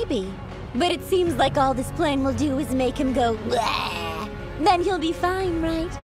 Maybe. But it seems like all this plan will do is make him go, bleh. Then he'll be fine, right?